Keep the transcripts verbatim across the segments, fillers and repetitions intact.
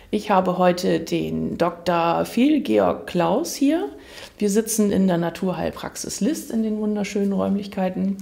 Ich habe heute den Doktor Phil Georg Klaus hier. Wir sitzen in der Naturheilpraxis List in den wunderschönen Räumlichkeiten.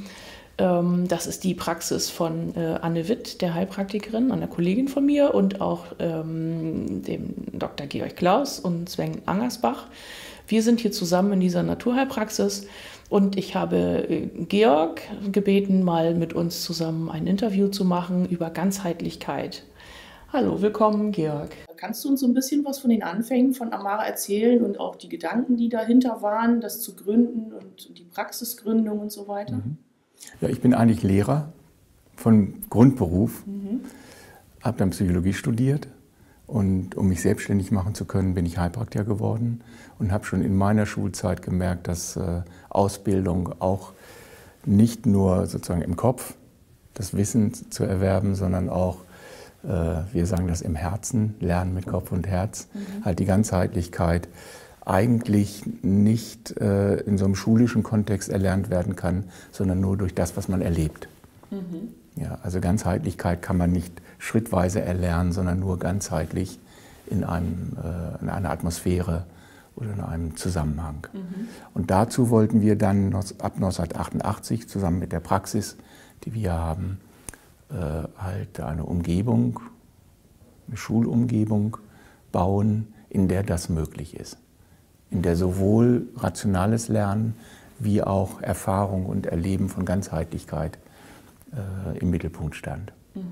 Das ist die Praxis von Anne Witt, der Heilpraktikerin, einer Kollegin von mir, und auch ähm, dem Doktor Georg Klaus und Sven Angersbach. Wir sind hier zusammen in dieser Naturheilpraxis und ich habe Georg gebeten, mal mit uns zusammen ein Interview zu machen über Ganzheitlichkeit. Hallo, willkommen, Georg. Kannst du uns so ein bisschen was von den Anfängen von Amara erzählen und auch die Gedanken, die dahinter waren, das zu gründen und die Praxisgründung und so weiter? Mhm. Ja, ich bin eigentlich Lehrer von Grundberuf, mhm. habe dann Psychologie studiert und um mich selbstständig machen zu können, bin ich Heilpraktiker geworden und habe schon in meiner Schulzeit gemerkt, dass äh, Ausbildung auch nicht nur sozusagen im Kopf das Wissen zu erwerben, sondern auch, äh, wir sagen das im Herzen, Lernen mit Kopf und Herz, mhm. halt die Ganzheitlichkeit eigentlich nicht äh, in so einem schulischen Kontext erlernt werden kann, sondern nur durch das, was man erlebt. Mhm. Ja, also Ganzheitlichkeit kann man nicht schrittweise erlernen, sondern nur ganzheitlich in, einem, äh, in einer Atmosphäre oder in einem Zusammenhang. Mhm. Und dazu wollten wir dann ab neunzehnhundertachtundachtzig zusammen mit der Praxis, die wir haben, äh, halt eine Umgebung, eine Schulumgebung bauen, in der das möglich ist. In der sowohl rationales Lernen wie auch Erfahrung und Erleben von Ganzheitlichkeit äh, im Mittelpunkt stand.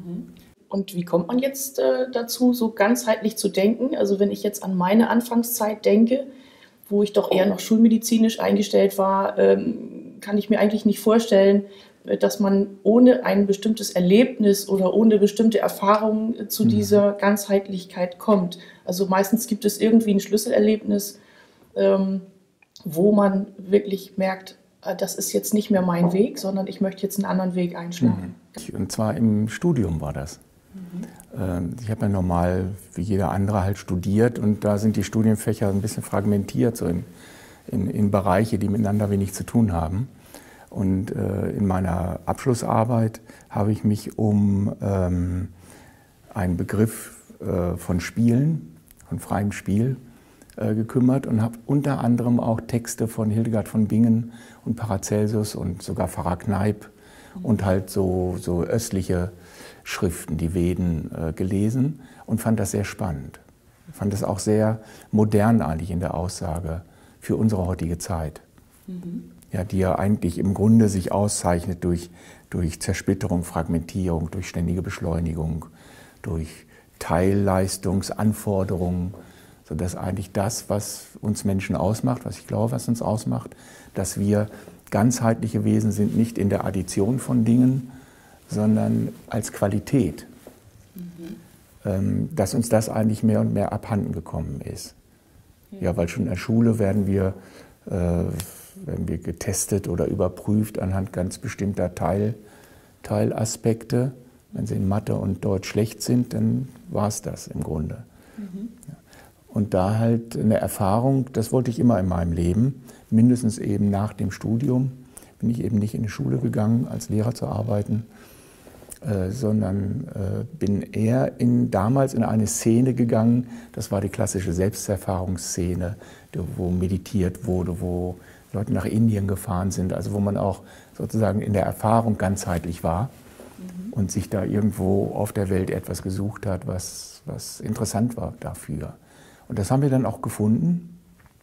Und wie kommt man jetzt äh, dazu, so ganzheitlich zu denken? Also wenn ich jetzt an meine Anfangszeit denke, wo ich doch eher noch schulmedizinisch eingestellt war, ähm, kann ich mir eigentlich nicht vorstellen, dass man ohne ein bestimmtes Erlebnis oder ohne bestimmte Erfahrung äh, zu mhm. dieser Ganzheitlichkeit kommt. Also meistens gibt es irgendwie ein Schlüsselerlebnis, Ähm, wo man wirklich merkt, äh, das ist jetzt nicht mehr mein Weg, sondern ich möchte jetzt einen anderen Weg einschlagen. Mhm. Und zwar im Studium war das. Mhm. Ähm, ich habe ja normal, wie jeder andere, halt studiert und da sind die Studienfächer ein bisschen fragmentiert, so in, in, in Bereiche, die miteinander wenig zu tun haben. Und äh, in meiner Abschlussarbeit habe ich mich um ähm, einen Begriff äh, von Spielen, von freiem Spiel, gekümmert und habe unter anderem auch Texte von Hildegard von Bingen und Paracelsus und sogar Pfarrer Kneipp und halt so, so östliche Schriften, die Veden, äh, gelesen und fand das sehr spannend. Ich fand das auch sehr modern eigentlich in der Aussage für unsere heutige Zeit, mhm. ja, die ja eigentlich im Grunde sich auszeichnet durch, durch Zersplitterung, Fragmentierung, durch ständige Beschleunigung, durch Teilleistungsanforderungen, sodass eigentlich das, was uns Menschen ausmacht, was ich glaube, was uns ausmacht, dass wir ganzheitliche Wesen sind, nicht in der Addition von Dingen, sondern als Qualität, mhm. ähm, dass uns das eigentlich mehr und mehr abhanden gekommen ist. Ja, ja, weil schon in der Schule werden wir, äh, werden wir getestet oder überprüft anhand ganz bestimmter Teil, Teilaspekte. Wenn sie in Mathe und Deutsch schlecht sind, dann war es das im Grunde. Mhm. Ja. Und da halt eine Erfahrung, das wollte ich immer in meinem Leben, mindestens eben nach dem Studium, bin ich eben nicht in die Schule gegangen, als Lehrer zu arbeiten, äh, sondern äh, bin eher in, damals in eine Szene gegangen, das war die klassische Selbsterfahrungsszene, wo meditiert wurde, wo Leute nach Indien gefahren sind, also wo man auch sozusagen in der Erfahrung ganzheitlich war mhm. und sich da irgendwo auf der Welt etwas gesucht hat, was, was interessant war dafür. Und das haben wir dann auch gefunden.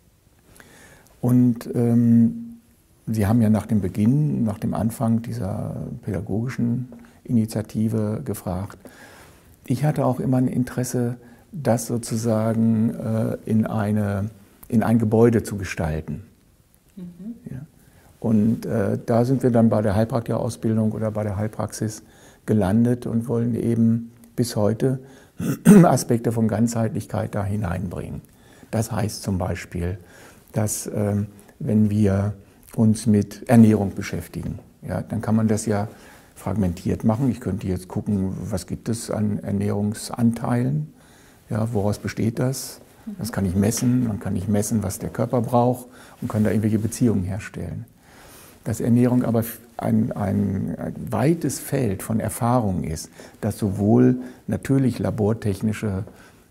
Und ähm, Sie haben ja nach dem Beginn, nach dem Anfang dieser pädagogischen Initiative gefragt. Ich hatte auch immer ein Interesse, das sozusagen äh, in, eine, in ein Gebäude zu gestalten. Mhm. Ja. Und äh, da sind wir dann bei der Heilpraktikerausbildung oder bei der Heilpraxis gelandet und wollen eben bis heute Aspekte von Ganzheitlichkeit da hineinbringen. Das heißt zum Beispiel, dass äh, wenn wir uns mit Ernährung beschäftigen, ja, dann kann man das ja fragmentiert machen. Ich könnte jetzt gucken, was gibt es an Ernährungsanteilen, ja, woraus besteht das? Das kann ich messen, dann kann ich messen, was der Körper braucht und kann da irgendwelche Beziehungen herstellen. Dass Ernährung aber ein, ein, ein weites Feld von Erfahrungen ist, das sowohl natürlich labortechnische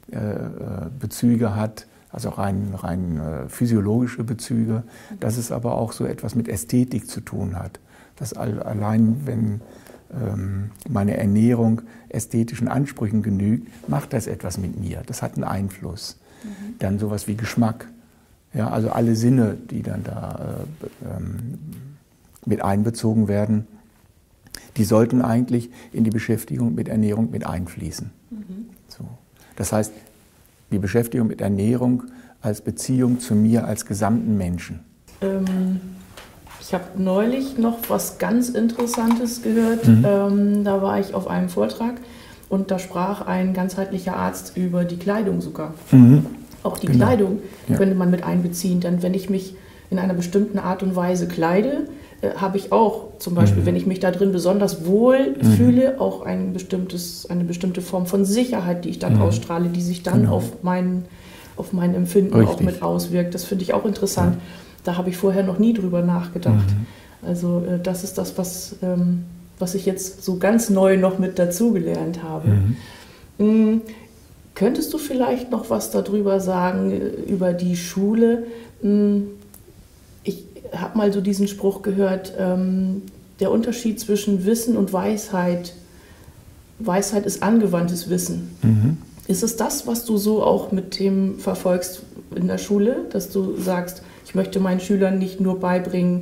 Bezüge hat, also rein, rein physiologische Bezüge, dass es aber auch so etwas mit Ästhetik zu tun hat. Dass allein, wenn ähm, meine Ernährung ästhetischen Ansprüchen genügt, macht das etwas mit mir. Das hat einen Einfluss. Mhm. Dann sowas wie Geschmack. Ja, also alle Sinne, die dann da äh, ähm, mit einbezogen werden, die sollten eigentlich in die Beschäftigung mit Ernährung mit einfließen. Mhm. So. Das heißt, die Beschäftigung mit Ernährung als Beziehung zu mir als gesamten Menschen. Ähm, ich habe neulich noch was ganz Interessantes gehört. Mhm. Ähm, da war ich auf einem Vortrag und da sprach ein ganzheitlicher Arzt über die Kleidung sogar. Mhm. Auch die genau. Kleidung ja. könnte man mit einbeziehen. Denn wenn ich mich in einer bestimmten Art und Weise kleide, äh, habe ich auch zum Beispiel, mhm. wenn ich mich da drin besonders wohl mhm. fühle, auch ein bestimmtes, eine bestimmte Form von Sicherheit, die ich dann mhm. ausstrahle, die sich dann genau. auf, mein, auf mein Empfinden Richtig. Auch mit auswirkt. Das finde ich auch interessant. Ja. Da habe ich vorher noch nie drüber nachgedacht. Mhm. Also äh, das ist das, was, ähm, was ich jetzt so ganz neu noch mit dazugelernt habe. Mhm. Mhm. Könntest du vielleicht noch was darüber sagen, über die Schule? Ich habe mal so diesen Spruch gehört, der Unterschied zwischen Wissen und Weisheit. Weisheit ist angewandtes Wissen. Mhm. Ist es das, was du so auch mit Themen verfolgst in der Schule, dass du sagst, ich möchte meinen Schülern nicht nur beibringen,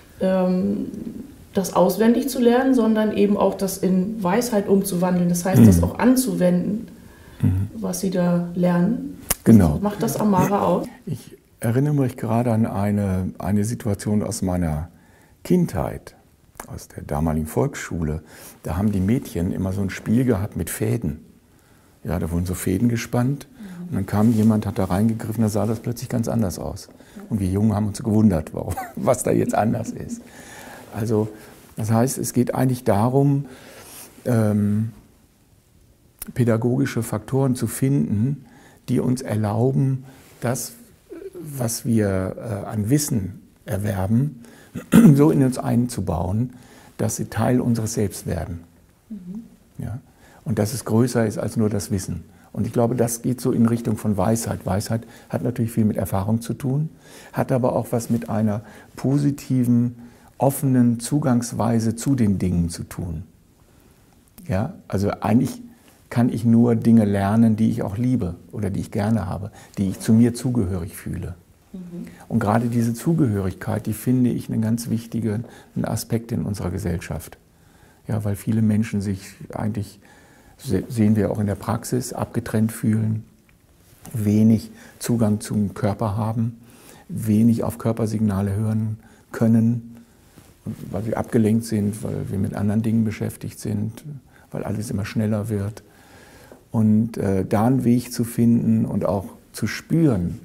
das auswendig zu lernen, sondern eben auch das in Weisheit umzuwandeln, das heißt, mhm. das auch anzuwenden? Mhm. Was Sie da lernen. Genau. Macht das Amara aus? Ich erinnere mich gerade an eine, eine Situation aus meiner Kindheit, aus der damaligen Volksschule. Da haben die Mädchen immer so ein Spiel gehabt mit Fäden. Ja, da wurden so Fäden gespannt mhm. und dann kam jemand, hat da reingegriffen, da sah das plötzlich ganz anders aus. Und wir Jungen haben uns gewundert, warum, was da jetzt anders ist. Also, das heißt, es geht eigentlich darum, ähm, pädagogische Faktoren zu finden, die uns erlauben, das, was wir äh, an Wissen erwerben, so in uns einzubauen, dass sie Teil unseres Selbst werden. Mhm. Ja? Und dass es größer ist als nur das Wissen. Und ich glaube, das geht so in Richtung von Weisheit. Weisheit hat natürlich viel mit Erfahrung zu tun, hat aber auch was mit einer positiven, offenen Zugangsweise zu den Dingen zu tun. Ja? Also eigentlich kann ich nur Dinge lernen, die ich auch liebe oder die ich gerne habe, die ich zu mir zugehörig fühle. Mhm. Und gerade diese Zugehörigkeit, die finde ich einen ganz wichtigen Aspekt in unserer Gesellschaft. Ja, weil viele Menschen sich eigentlich, sehen wir auch in der Praxis, abgetrennt fühlen, wenig Zugang zum Körper haben, wenig auf Körpersignale hören können, weil sie abgelenkt sind, weil wir mit anderen Dingen beschäftigt sind, weil alles immer schneller wird. Und äh, da einen Weg zu finden und auch zu spüren,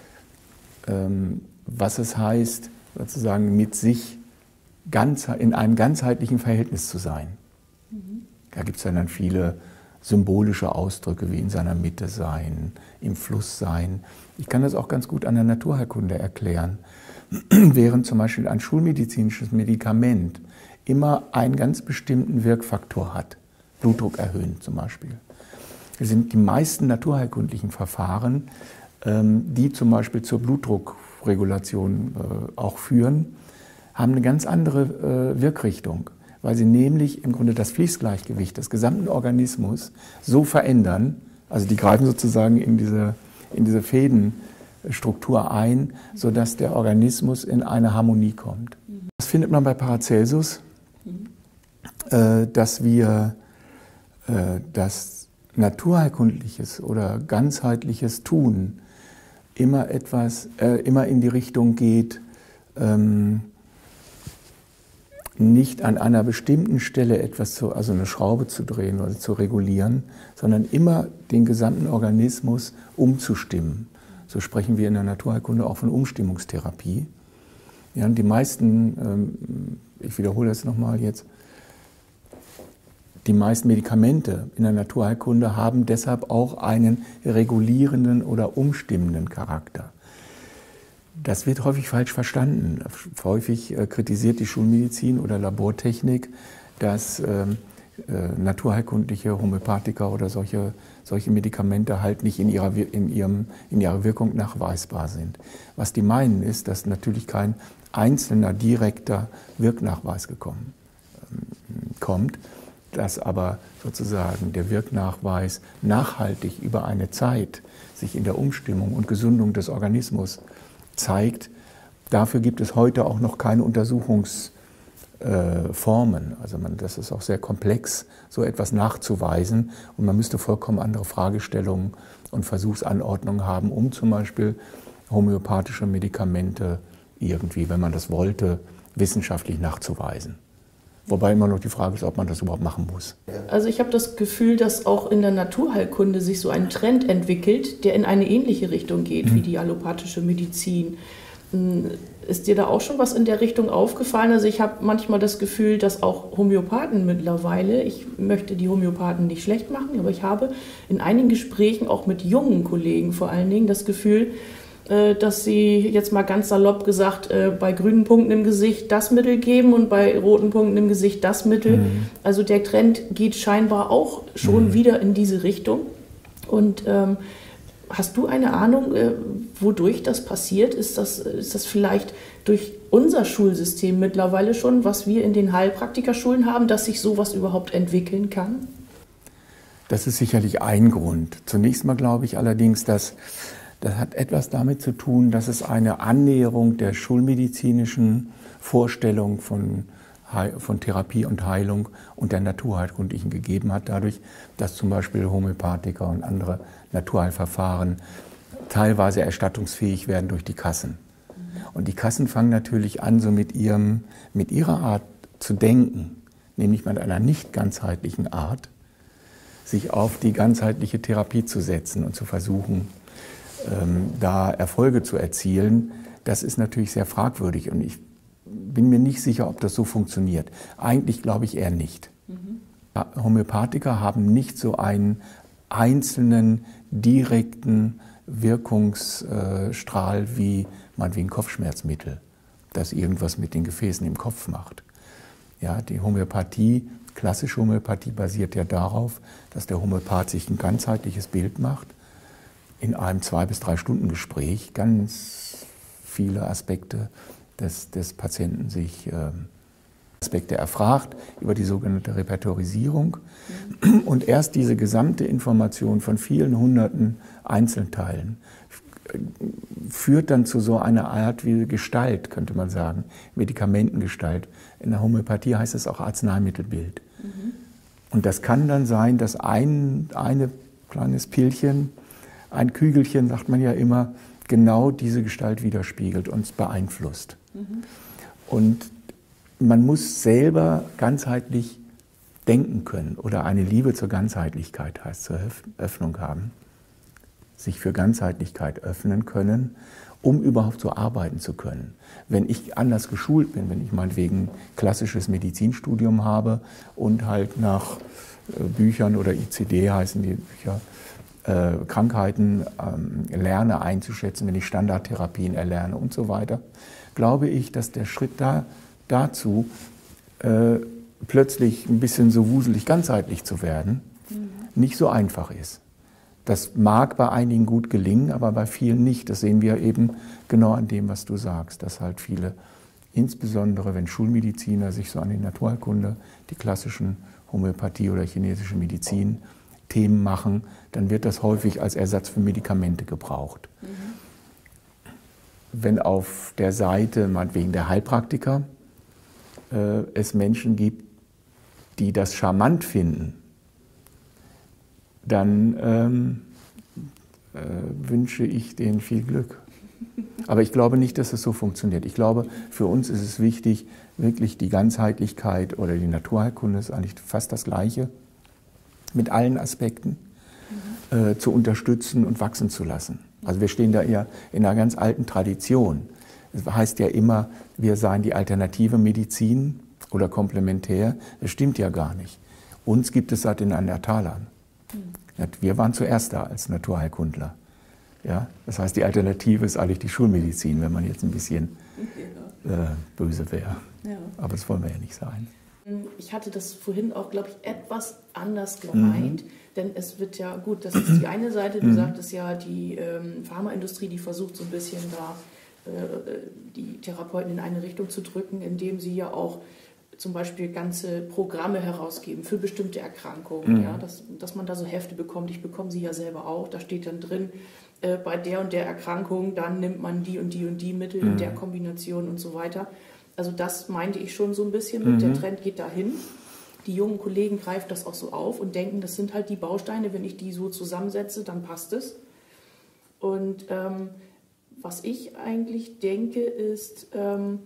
ähm, was es heißt, sozusagen mit sich ganz, in einem ganzheitlichen Verhältnis zu sein. Mhm. Da gibt es dann viele symbolische Ausdrücke, wie in seiner Mitte sein, im Fluss sein. Ich kann das auch ganz gut an der Naturheilkunde erklären. Während zum Beispiel ein schulmedizinisches Medikament immer einen ganz bestimmten Wirkfaktor hat, Blutdruck erhöhen zum Beispiel, sind die meisten naturheilkundlichen Verfahren, die zum Beispiel zur Blutdruckregulation auch führen, haben eine ganz andere Wirkrichtung, weil sie nämlich im Grunde das Fließgleichgewicht des gesamten Organismus so verändern, also die greifen sozusagen in diese, in diese Fädenstruktur ein, sodass der Organismus in eine Harmonie kommt. Das findet man bei Paracelsus, dass wir das naturheilkundliches oder ganzheitliches Tun immer etwas, äh, immer in die Richtung geht, ähm, nicht an einer bestimmten Stelle etwas zu, also eine Schraube zu drehen oder zu regulieren, sondern immer den gesamten Organismus umzustimmen. So sprechen wir in der Naturheilkunde auch von Umstimmungstherapie. Ja, und die meisten, ähm, ich wiederhole das nochmal jetzt, die meisten Medikamente in der Naturheilkunde haben deshalb auch einen regulierenden oder umstimmenden Charakter. Das wird häufig falsch verstanden. Häufig äh, kritisiert die Schulmedizin oder Labortechnik, dass äh, äh, naturheilkundliche Homöopathika oder solche, solche Medikamente halt nicht in ihrer, in, ihrem, in ihrer Wirkung nachweisbar sind. Was die meinen ist, dass natürlich kein einzelner direkter Wirknachweis gekommen, ähm, kommt, dass aber sozusagen der Wirknachweis nachhaltig über eine Zeit sich in der Umstimmung und Gesundung des Organismus zeigt. Dafür gibt es heute auch noch keine Untersuchungsformen. Also man, das ist auch sehr komplex, so etwas nachzuweisen. Und man müsste vollkommen andere Fragestellungen und Versuchsanordnungen haben, um zum Beispiel homöopathische Medikamente irgendwie, wenn man das wollte, wissenschaftlich nachzuweisen. Wobei immer noch die Frage ist, ob man das überhaupt machen muss. Also ich habe das Gefühl, dass auch in der Naturheilkunde sich so ein Trend entwickelt, der in eine ähnliche Richtung geht mhm. wie die allopathische Medizin. Ist dir da auch schon was in der Richtung aufgefallen? Also ich habe manchmal das Gefühl, dass auch Homöopathen mittlerweile, ich möchte die Homöopathen nicht schlecht machen, aber ich habe in einigen Gesprächen auch mit jungen Kollegen vor allen Dingen das Gefühl, dass sie jetzt mal ganz salopp gesagt, bei grünen Punkten im Gesicht das Mittel geben und bei roten Punkten im Gesicht das Mittel. Mhm. Also der Trend geht scheinbar auch schon mhm. wieder in diese Richtung. Und ähm, hast du eine Ahnung, äh, wodurch das passiert? Ist das, ist das vielleicht durch unser Schulsystem mittlerweile schon, was wir in den Heilpraktikerschulen haben, dass sich sowas überhaupt entwickeln kann? Das ist sicherlich ein Grund. Zunächst mal glaube ich allerdings, dass das hat etwas damit zu tun, dass es eine Annäherung der schulmedizinischen Vorstellung von, von Therapie und Heilung und der naturheilkundlichen gegeben hat, dadurch, dass zum Beispiel Homöopathika und andere Naturheilverfahren teilweise erstattungsfähig werden durch die Kassen. Und die Kassen fangen natürlich an, so mit, ihrem, mit ihrer Art zu denken, nämlich mit einer nicht ganzheitlichen Art, sich auf die ganzheitliche Therapie zu setzen und zu versuchen, Ähm, da Erfolge zu erzielen. Das ist natürlich sehr fragwürdig und ich bin mir nicht sicher, ob das so funktioniert. Eigentlich glaube ich eher nicht. Mhm. Homöopathiker haben nicht so einen einzelnen, direkten Wirkungsstrahl wie meinetwegen Kopfschmerzmittel, das irgendwas mit den Gefäßen im Kopf macht. Ja, die Homöopathie, klassische Homöopathie basiert ja darauf, dass der Homöopath sich ein ganzheitliches Bild macht, in einem zwei bis drei Stunden Gespräch ganz viele Aspekte des, des Patienten sich äh, Aspekte erfragt über die sogenannte Repertorisierung mhm. und erst diese gesamte Information von vielen hunderten Einzelteilen führt dann zu so einer Art wie Gestalt, könnte man sagen, Medikamentengestalt. In der Homöopathie heißt es auch Arzneimittelbild. Mhm. Und das kann dann sein, dass ein eine kleines Pillchen, ein Kügelchen, sagt man ja immer, genau diese Gestalt widerspiegelt, uns beeinflusst. Mhm. Und man muss selber ganzheitlich denken können oder eine Liebe zur Ganzheitlichkeit, heißt zur Öffnung haben, sich für Ganzheitlichkeit öffnen können, um überhaupt so arbeiten zu können. Wenn ich anders geschult bin, wenn ich meinetwegen klassisches Medizinstudium habe und halt nach Büchern oder I C D heißen die Bücher, Äh, Krankheiten ähm, lerne einzuschätzen, wenn ich Standardtherapien erlerne und so weiter, glaube ich, dass der Schritt da, dazu, äh, plötzlich ein bisschen so wuselig ganzheitlich zu werden, mhm. nicht so einfach ist. Das mag bei einigen gut gelingen, aber bei vielen nicht. Das sehen wir eben genau an dem, was du sagst, dass halt viele, insbesondere wenn Schulmediziner sich so an die Naturheilkunde, die klassischen Homöopathie oder chinesische Medizin Themen machen, dann wird das häufig als Ersatz für Medikamente gebraucht. Mhm. Wenn auf der Seite, meinetwegen der Heilpraktiker, äh, es Menschen gibt, die das charmant finden, dann ähm, äh, wünsche ich denen viel Glück. Aber ich glaube nicht, dass es so funktioniert. Ich glaube, für uns ist es wichtig, wirklich die Ganzheitlichkeit oder die Naturheilkunde ist eigentlich fast das Gleiche, mit allen Aspekten mhm. äh, zu unterstützen und wachsen zu lassen. Also wir stehen da eher in einer ganz alten Tradition. Es heißt ja immer, wir seien die alternative Medizin oder komplementär. Das stimmt ja gar nicht. Uns gibt es seit den Neandertalern. Mhm. Wir waren zuerst da als Naturheilkundler. Ja? Das heißt, die Alternative ist eigentlich die Schulmedizin, wenn man jetzt ein bisschen äh, böse wäre. Ja. Aber das wollen wir ja nicht sein. Ich hatte das vorhin auch, glaube ich, etwas anders gemeint, mhm. denn es wird ja, gut, das ist die eine Seite, du mhm. sagtest ja, die ähm, Pharmaindustrie, die versucht so ein bisschen da äh, die Therapeuten in eine Richtung zu drücken, indem sie ja auch zum Beispiel ganze Programme herausgeben für bestimmte Erkrankungen, mhm. ja, dass, dass man da so Hefte bekommt, ich bekomme sie ja selber auch, da steht dann drin, äh, bei der und der Erkrankung, dann nimmt man die und die und die Mittel mhm. in der Kombination und so weiter. Also das meinte ich schon so ein bisschen mit, mhm. der Trend geht dahin. Die jungen Kollegen greifen das auch so auf und denken, das sind halt die Bausteine, wenn ich die so zusammensetze, dann passt es. Und ähm, was ich eigentlich denke, ist, ähm,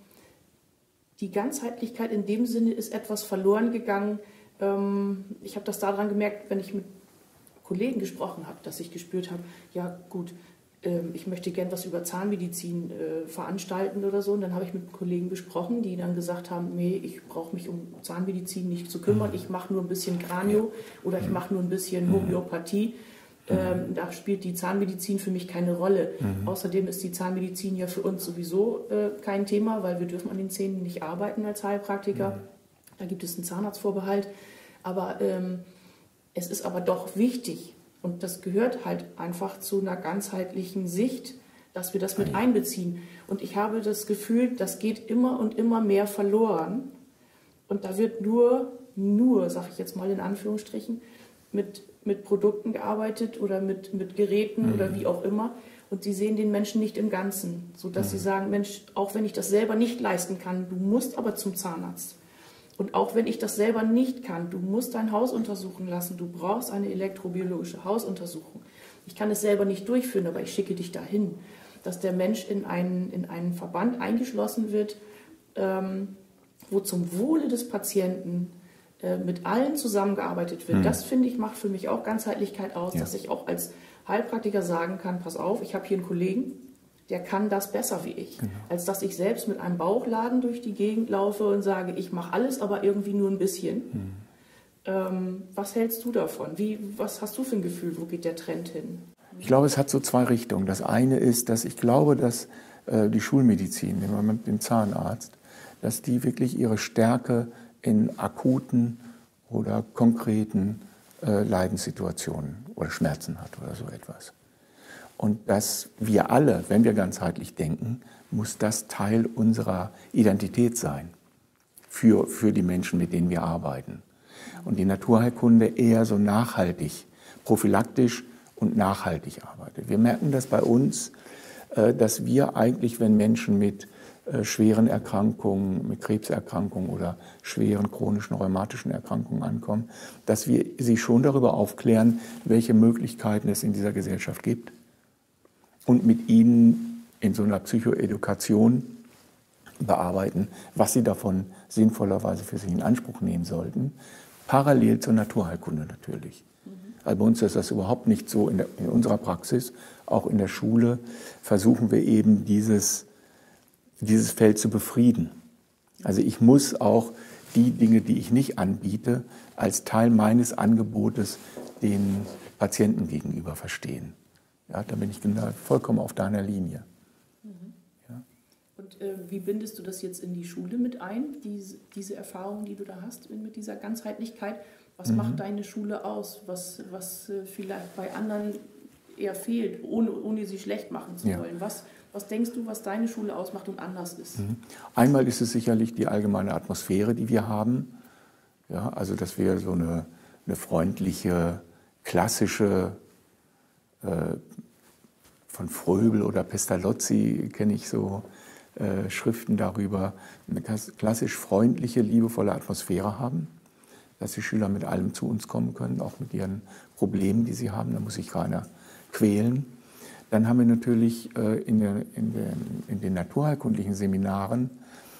die Ganzheitlichkeit in dem Sinne ist etwas verloren gegangen. Ähm, ich habe das daran gemerkt, wenn ich mit Kollegen gesprochen habe, dass ich gespürt habe, ja gut, ich möchte gern was über Zahnmedizin äh, veranstalten oder so. Und dann habe ich mit Kollegen besprochen, die dann gesagt haben, nee, ich brauche mich um Zahnmedizin nicht zu kümmern, ich mache nur ein bisschen Kranio oder ich mache nur ein bisschen Homöopathie. Ähm, da spielt die Zahnmedizin für mich keine Rolle. Mhm. Außerdem ist die Zahnmedizin ja für uns sowieso äh, kein Thema, weil wir dürfen an den Zähnen nicht arbeiten als Heilpraktiker. Mhm. Da gibt es einen Zahnarztvorbehalt. Aber ähm, es ist aber doch wichtig, und das gehört halt einfach zu einer ganzheitlichen Sicht, dass wir das mit einbeziehen. Und ich habe das Gefühl, das geht immer und immer mehr verloren. Und da wird nur, nur, sage ich jetzt mal in Anführungsstrichen, mit, mit Produkten gearbeitet oder mit, mit Geräten mhm. oder wie auch immer. Und sie sehen den Menschen nicht im Ganzen, sodass mhm. sie sagen, Mensch, auch wenn ich das selber nicht leisten kann, du musst aber zum Zahnarzt. Und auch wenn ich das selber nicht kann, du musst dein Haus untersuchen lassen, du brauchst eine elektrobiologische Hausuntersuchung. Ich kann es selber nicht durchführen, aber ich schicke dich dahin, dass der Mensch in einen, in einen Verband eingeschlossen wird, ähm, wo zum Wohle des Patienten äh, mit allen zusammengearbeitet wird. Mhm. Das, finde ich, macht für mich auch Ganzheitlichkeit aus, ja. dass ich auch als Heilpraktiker sagen kann, pass auf, ich habe hier einen Kollegen, der kann das besser wie ich, genau. als dass ich selbst mit einem Bauchladen durch die Gegend laufe und sage, ich mache alles, aber irgendwie nur ein bisschen. Mhm. Ähm, was hältst du davon? Wie, was hast du für ein Gefühl, wo geht der Trend hin? Ich glaube, es hat so zwei Richtungen. Das eine ist, dass ich glaube, dass äh, die Schulmedizin, nehmen wir mit dem Zahnarzt, dass die wirklich ihre Stärke in akuten oder konkreten äh, Leidenssituationen oder Schmerzen hat oder so etwas. Und dass wir alle, wenn wir ganzheitlich denken, muss das Teil unserer Identität sein für, für die Menschen, mit denen wir arbeiten. Und die Naturheilkunde eher so nachhaltig, prophylaktisch und nachhaltig arbeitet. Wir merken das bei uns, dass wir eigentlich, wenn Menschen mit schweren Erkrankungen, mit Krebserkrankungen oder schweren chronischen rheumatischen Erkrankungen ankommen, dass wir sie schon darüber aufklären, welche Möglichkeiten es in dieser Gesellschaft gibt. Und mit ihnen in so einer Psychoedukation bearbeiten, was sie davon sinnvollerweise für sich in Anspruch nehmen sollten, parallel zur Naturheilkunde natürlich. Mhm. Also bei uns ist das überhaupt nicht so in, der, in unserer Praxis. Auch in der Schule versuchen wir eben dieses, dieses Feld zu befrieden. Also ich muss auch die Dinge, die ich nicht anbiete, als Teil meines Angebotes den Patienten gegenüber verstehen. Ja, da bin ich genau vollkommen auf deiner Linie. Mhm. Ja. Und äh, wie bindest du das jetzt in die Schule mit ein, diese, diese Erfahrung, die du da hast mit dieser Ganzheitlichkeit? Was mhm. macht deine Schule aus, was, was äh, vielleicht bei anderen eher fehlt, ohne, ohne sie schlecht machen zu ja. wollen? Was, was denkst du, was deine Schule ausmacht und anders ist? Mhm. Einmal ist es sicherlich die allgemeine Atmosphäre, die wir haben. Ja, also dass wir so eine, eine freundliche, klassische von Fröbel oder Pestalozzi kenne ich so äh, Schriften darüber, eine klassisch freundliche, liebevolle Atmosphäre haben, dass die Schüler mit allem zu uns kommen können, auch mit ihren Problemen, die sie haben, da muss sich keiner quälen. Dann haben wir natürlich äh, in, der, in, den, in den naturheilkundlichen Seminaren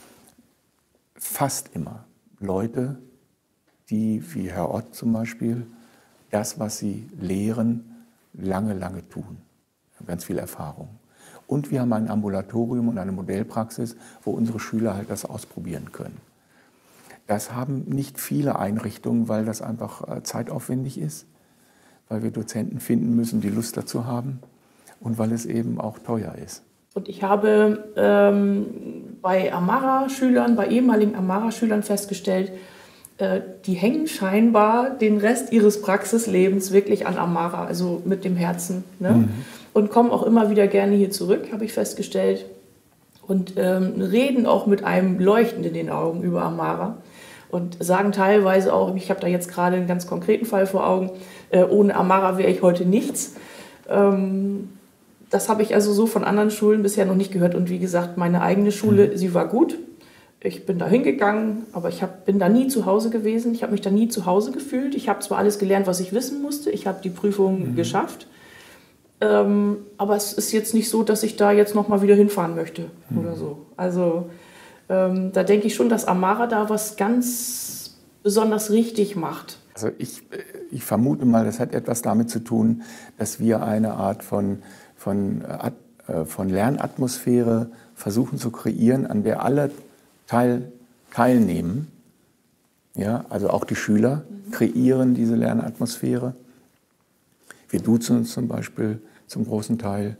fast immer Leute, die, wie Herr Ott zum Beispiel, das, was sie lehren, lange, lange tun. Wir haben ganz viel Erfahrung. Und wir haben ein Ambulatorium und eine Modellpraxis, wo unsere Schüler halt das ausprobieren können. Das haben nicht viele Einrichtungen, weil das einfach zeitaufwendig ist, weil wir Dozenten finden müssen, die Lust dazu haben und weil es eben auch teuer ist. Und ich habe ähm, bei Amara-Schülern, bei ehemaligen Amara-Schülern festgestellt, äh, die hängen scheinbar den Rest ihres Praxislebens wirklich an Amara, also mit dem Herzen. Ne? Mhm. Und kommen auch immer wieder gerne hier zurück, habe ich festgestellt. Und ähm, reden auch mit einem Leuchten in den Augen über Amara. Und sagen teilweise auch, ich habe da jetzt gerade einen ganz konkreten Fall vor Augen, äh, ohne Amara wäre ich heute nichts. Ähm, das habe ich also so von anderen Schulen bisher noch nicht gehört. Und wie gesagt, meine eigene Schule, sie war gut. Ich bin da hingegangen, aber ich hab, bin da nie zu Hause gewesen. Ich habe mich da nie zu Hause gefühlt. Ich habe zwar alles gelernt, was ich wissen musste. Ich habe die Prüfung mhm. geschafft. Ähm, aber es ist jetzt nicht so, dass ich da jetzt noch mal wieder hinfahren möchte mhm. oder so. Also ähm, da denke ich schon, dass Amara da was ganz besonders richtig macht. Also ich, ich vermute mal, das hat etwas damit zu tun, dass wir eine Art von, von, äh, von Lernatmosphäre versuchen zu kreieren, an der alle teil, teilnehmen. Ja, also auch die Schüler mhm. kreieren diese Lernatmosphäre. Wir duzen uns zum Beispiel zum großen Teil.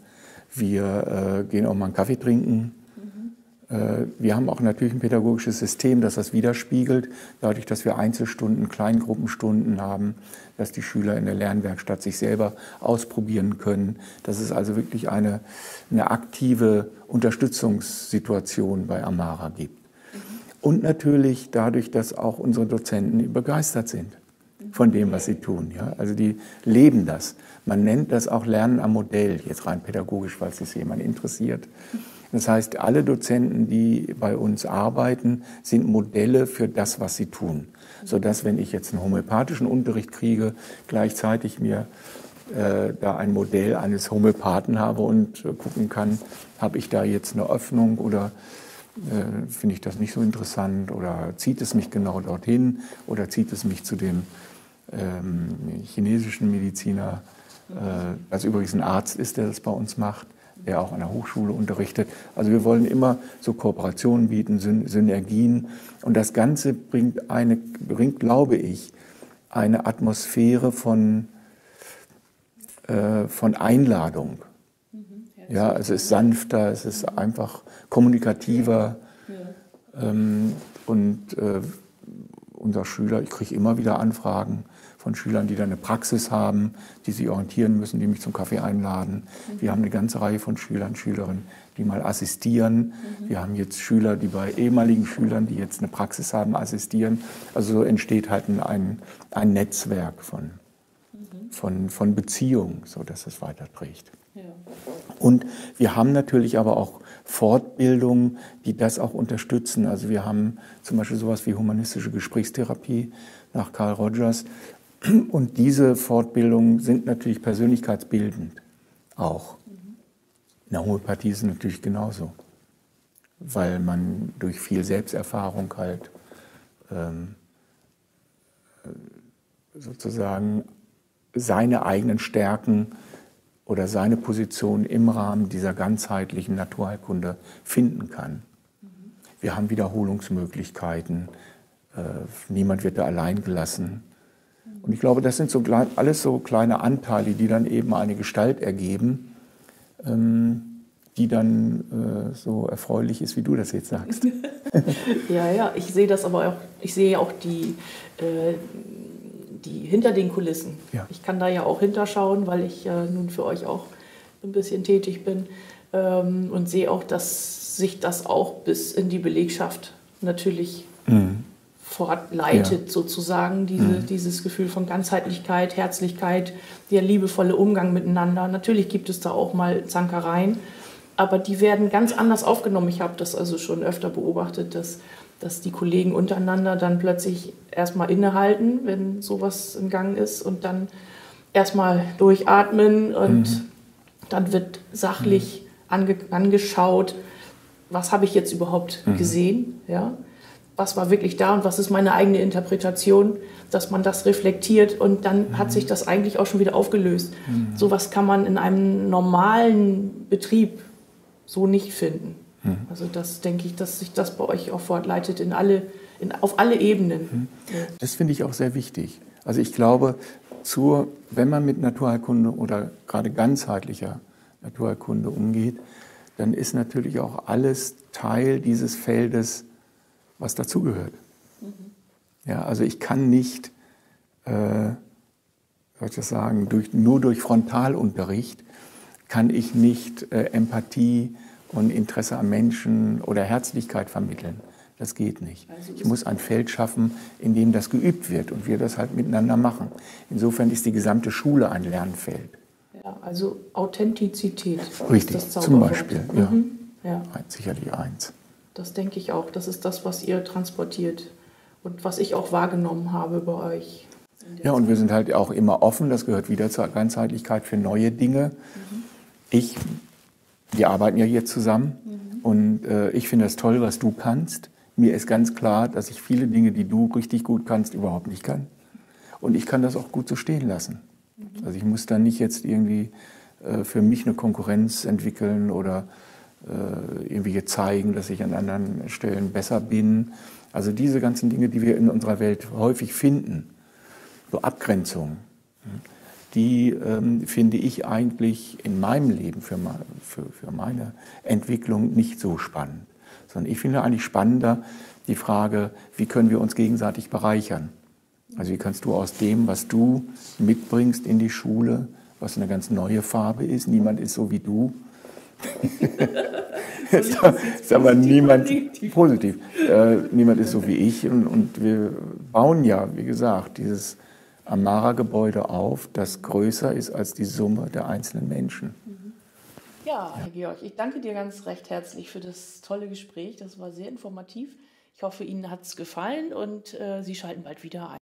Wir äh, gehen auch mal einen Kaffee trinken. Mhm. Äh, wir haben auch natürlich ein pädagogisches System, das das widerspiegelt, dadurch, dass wir Einzelstunden, Kleingruppenstunden haben, dass die Schüler in der Lernwerkstatt sich selber ausprobieren können. Dass es also wirklich eine, eine aktive Unterstützungssituation bei Amara gibt. Mhm. Und natürlich dadurch, dass auch unsere Dozenten begeistert sind von dem, was sie tun. Ja? Also die leben das. Man nennt das auch Lernen am Modell, jetzt rein pädagogisch, falls es jemand interessiert. Das heißt, alle Dozenten, die bei uns arbeiten, sind Modelle für das, was sie tun. Sodass, wenn ich jetzt einen homöopathischen Unterricht kriege, gleichzeitig mir äh, da ein Modell eines Homöopathen habe und äh, gucken kann, habe ich da jetzt eine Öffnung oder äh, finde ich das nicht so interessant oder zieht es mich genau dorthin oder zieht es mich zu dem ähm, chinesischen Mediziner, äh, das übrigens ein Arzt ist, der das bei uns macht, der auch an der Hochschule unterrichtet. Also wir wollen immer so Kooperationen bieten, Syn Synergien. Und das Ganze bringt, eine, bringt, glaube ich, eine Atmosphäre von, äh, von Einladung. Mhm, ja, es ist sanfter, es ist einfach kommunikativer. Ja. Ähm, und äh, unser Schüler, ich kriege immer wieder Anfragen von Schülern, die da eine Praxis haben, die sich orientieren müssen, die mich zum Kaffee einladen. Mhm. Wir haben eine ganze Reihe von Schülern, Schülerinnen, die mal assistieren. Mhm. Wir haben jetzt Schüler, die bei ehemaligen Schülern, die jetzt eine Praxis haben, assistieren. Also so entsteht halt ein, ein Netzwerk von, mhm. von, von Beziehungen, sodass es weiterträgt. Ja. Und wir haben natürlich aber auch Fortbildungen, die das auch unterstützen. Also wir haben zum Beispiel sowas wie humanistische Gesprächstherapie nach Carl Rogers. Und diese Fortbildungen sind natürlich persönlichkeitsbildend auch. In der Homöopathie ist es natürlich genauso, weil man durch viel Selbsterfahrung halt ähm, sozusagen seine eigenen Stärken oder seine Position im Rahmen dieser ganzheitlichen Naturheilkunde finden kann. Wir haben Wiederholungsmöglichkeiten, äh, niemand wird da allein gelassen. Und ich glaube, das sind so alles so kleine Anteile, die dann eben eine Gestalt ergeben, ähm, die dann äh, so erfreulich ist, wie du das jetzt sagst. Ja, ja, ich sehe das aber auch, ich sehe auch die, äh, die hinter den Kulissen. Ja. Ich kann da ja auch hinterschauen, weil ich äh, nun für euch auch ein bisschen tätig bin ähm, und sehe auch, dass sich das auch bis in die Belegschaft natürlich mhm. fortleitet, ja. sozusagen, diese, mhm. dieses Gefühl von Ganzheitlichkeit, Herzlichkeit, der liebevolle Umgang miteinander. Natürlich gibt es da auch mal Zankereien, aber die werden ganz anders aufgenommen. Ich habe das also schon öfter beobachtet, dass, dass die Kollegen untereinander dann plötzlich erstmal innehalten, wenn sowas im Gang ist und dann erstmal durchatmen und mhm. dann wird sachlich mhm. ange, angeschaut, was habe ich jetzt überhaupt mhm. gesehen, ja? Was war wirklich da und was ist meine eigene Interpretation, dass man das reflektiert und dann mhm. hat sich das eigentlich auch schon wieder aufgelöst. Mhm. Sowas kann man in einem normalen Betrieb so nicht finden. Mhm. Also das denke ich, dass sich das bei euch auch fortleitet in alle, in, auf alle Ebenen. Mhm. Das finde ich auch sehr wichtig. Also ich glaube, zur, wenn man mit Naturheilkunde oder gerade ganzheitlicher Naturheilkunde umgeht, dann ist natürlich auch alles Teil dieses Feldes, was dazugehört. Mhm. Ja, also ich kann nicht, äh, soll ich das sagen, durch, nur durch Frontalunterricht kann ich nicht äh, Empathie und Interesse am Menschen oder Herzlichkeit vermitteln. Das geht nicht. Also ich muss ein Feld schaffen, in dem das geübt wird und wir das halt miteinander machen. Insofern ist die gesamte Schule ein Lernfeld. Ja, also Authentizität. Richtig, ist das zum Beispiel. Ja. Mhm. Ja. Sicherlich eins. Das denke ich auch. Das ist das, was ihr transportiert und was ich auch wahrgenommen habe bei euch. Ja, und wir sind halt auch immer offen. Das gehört wieder zur Ganzheitlichkeit für neue Dinge. Mhm. Ich, wir arbeiten ja hier zusammen mhm. und äh, ich finde das toll, was du kannst. Mir ist ganz klar, dass ich viele Dinge, die du richtig gut kannst, überhaupt nicht kann. Und ich kann das auch gut so stehen lassen. Mhm. Also ich muss da nicht jetzt irgendwie äh, für mich eine Konkurrenz entwickeln oder äh, irgendwie zeigen, dass ich an anderen Stellen besser bin. Also diese ganzen Dinge, die wir in unserer Welt häufig finden, so Abgrenzungen, die ähm, finde ich eigentlich in meinem Leben für, ma für, für meine Entwicklung nicht so spannend. Sondern ich finde eigentlich spannender die Frage, wie können wir uns gegenseitig bereichern? Also wie kannst du aus dem, was du mitbringst in die Schule, was eine ganz neue Farbe ist, niemand ist so wie du. ist, ist aber niemand positiv, positiv. Äh, niemand ist so wie ich und, und wir bauen ja, wie gesagt, dieses Amara-Gebäude auf, das größer ist als die Summe der einzelnen Menschen. Ja, Herr Georg, ich danke dir ganz recht herzlich für das tolle Gespräch. Das war sehr informativ. Ich hoffe, Ihnen hat es gefallen und äh, Sie schalten bald wieder ein.